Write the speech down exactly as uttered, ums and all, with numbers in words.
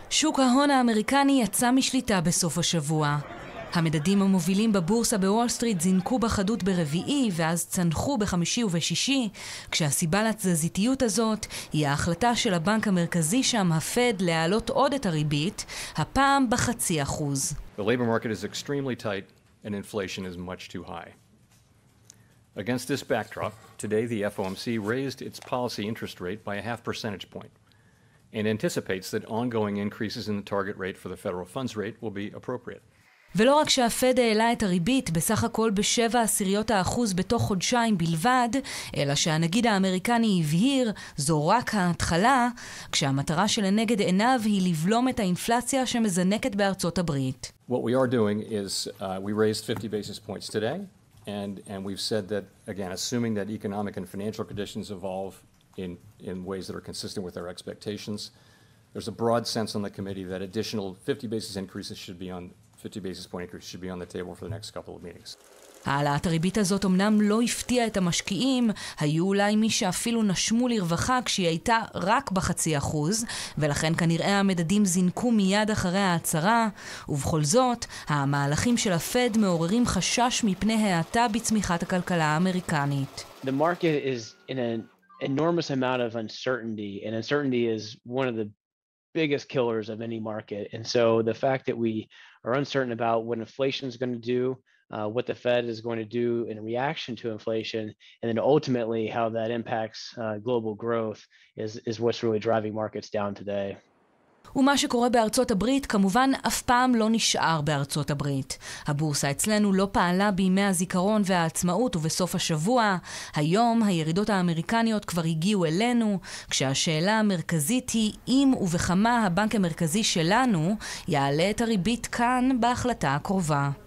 שוק ההון האמריקני יצא משליטה בסוף השבוע. המדדים המובילים בבורסה בוול סטריט זינקו בחדות ברביעי ואז צנחו בחמישי ובשישי, כשהסיבה לתזזיתיות הזאת היא ההחלטה של הבנק המרכזי שם, הפד, להעלות עוד את הריבית, הפעם בחצי אחוז. The labor market is extremely tight and inflation is much too high. Against this backdrop, today the F O M C raised its policy interest rate by a half percentage point and anticipates that ongoing increases in the target rate for the federal funds rate will be appropriate. ולא רק שהפד העלה את הריבית בסך הכל בשבע עשיריות האחוז בתוך חודשיים בלבד, אלא שהנגיד האמריקני הבהיר, זו רק ההתחלה, כשהמטרה שלנגד עיניו היא לבלום את האינפלציה שמזנקת בארצות הברית. What we are doing is uh, we raised fifty basis points today, and, and we've said that, again, assuming that economic and financial conditions evolve in, in ways that are consistent with our expectations, there's a broad sense on the committee that additional fifty basis increases should be on fifty basis point increase should be on the table for the next couple of meetings. העלאת הריבית הזאת אמנם לא הפתיעה את המשקיעים, היו אולי מי שאפילו נשמו לרווחה כשהיא הייתה רק בחצי אחוז, ולכן כנראה המדדים זינקו מיד אחרי ההצהרה, ובכל זאת, המהלכים של הפד מעוררים חשש מפני האטה בצמיחת הכלכלה האמריקנית. The market is in an enormous amount of uncertainty, and uncertainty is one of the biggest killers of any market. And so the fact that we are uncertain about what inflation is going to do, uh, what the Fed is going to do in reaction to inflation, and then ultimately how that impacts uh, global growth is, is what's really driving markets down today. ומה שקורה בארצות הברית כמובן אף פעם לא נשאר בארצות הברית. הבורסה אצלנו לא פעלה בימי הזיכרון והעצמאות ובסוף השבוע. היום הירידות האמריקניות כבר הגיעו אלינו, כשהשאלה המרכזית היא אם ובכמה הבנק המרכזי שלנו יעלה את הריבית כאן בהחלטה הקרובה.